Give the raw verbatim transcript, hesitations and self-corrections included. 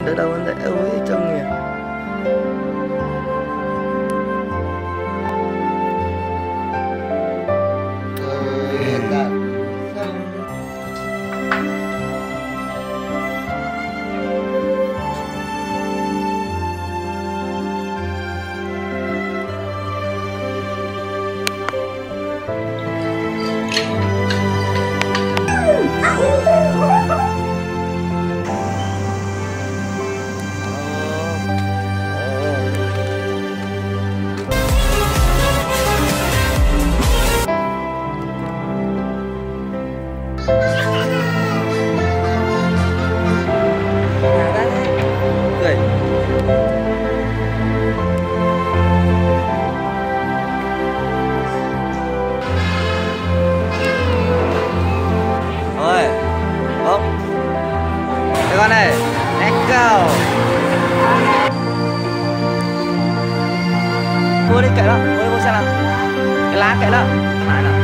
đỡ đầu anh đấy ôi trông nhỉ. Con này, let's go. Mua đi kệ đó, mua đi mua xe nào. Cái lá kệ đó.